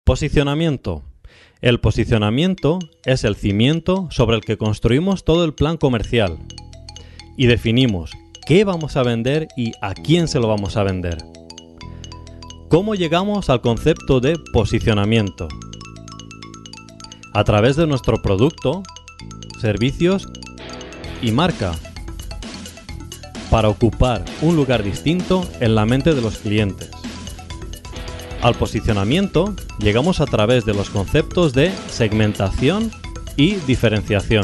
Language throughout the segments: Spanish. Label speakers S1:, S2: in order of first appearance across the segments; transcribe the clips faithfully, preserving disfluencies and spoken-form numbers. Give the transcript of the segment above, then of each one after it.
S1: Posicionamiento. El posicionamiento es el cimiento sobre el que construimos todo el plan comercial y definimos qué vamos a vender y a quién se lo vamos a vender. ¿Cómo llegamos al concepto de posicionamiento? A través de nuestro producto, servicios y marca, para ocupar un lugar distinto en la mente de los clientes. Al posicionamiento llegamos a través de los conceptos de segmentación y diferenciación.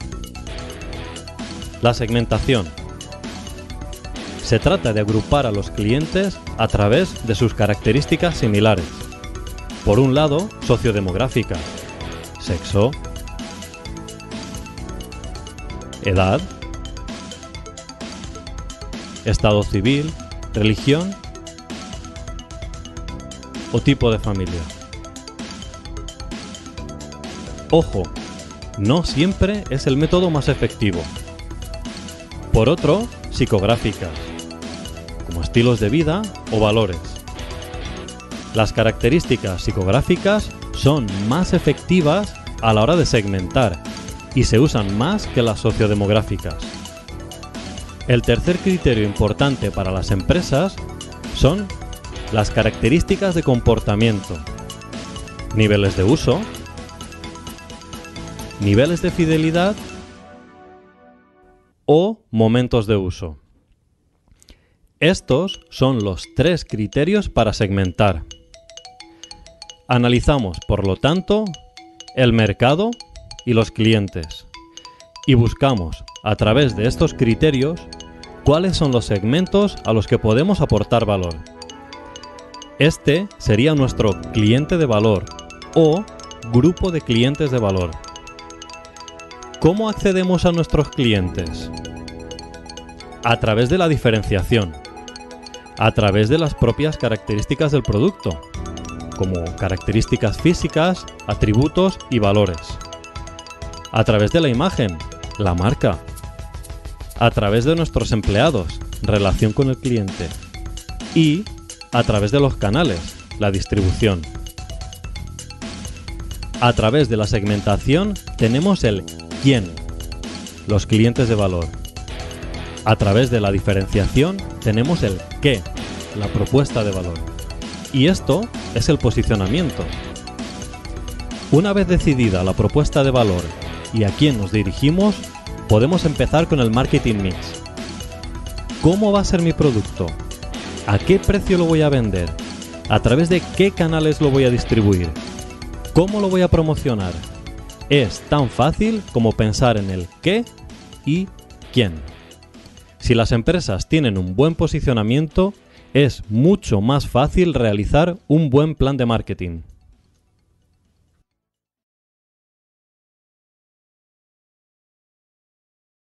S1: La segmentación. Se trata de agrupar a los clientes a través de sus características similares. Por un lado, sociodemográficas, sexo, edad, estado civil, religión o tipo de familia. Ojo, no siempre es el método más efectivo. Por otro, psicográficas, como estilos de vida o valores. Las características psicográficas son más efectivas a la hora de segmentar y se usan más que las sociodemográficas. El tercer criterio importante para las empresas son las características de comportamiento, niveles de uso, niveles de fidelidad o momentos de uso. Estos son los tres criterios para segmentar. Analizamos, por lo tanto, el mercado y los clientes y buscamos, a través de estos criterios, cuáles son los segmentos a los que podemos aportar valor. Este sería nuestro cliente de valor o grupo de clientes de valor. ¿Cómo accedemos a nuestros clientes? A través de la diferenciación, a través de las propias características del producto, como características físicas, atributos y valores. A través de la imagen, la marca. A través de nuestros empleados, relación con el cliente. Y a través de los canales, la distribución. A través de la segmentación tenemos el quién, los clientes de valor. A través de la diferenciación tenemos el qué, la propuesta de valor. Y esto es el posicionamiento. Una vez decidida la propuesta de valor y a quién nos dirigimos, podemos empezar con el marketing mix. ¿Cómo va a ser mi producto? ¿A qué precio lo voy a vender? ¿A través de qué canales lo voy a distribuir? ¿Cómo lo voy a promocionar? Es tan fácil como pensar en el qué y quién. Si las empresas tienen un buen posicionamiento, es mucho más fácil realizar un buen plan de marketing.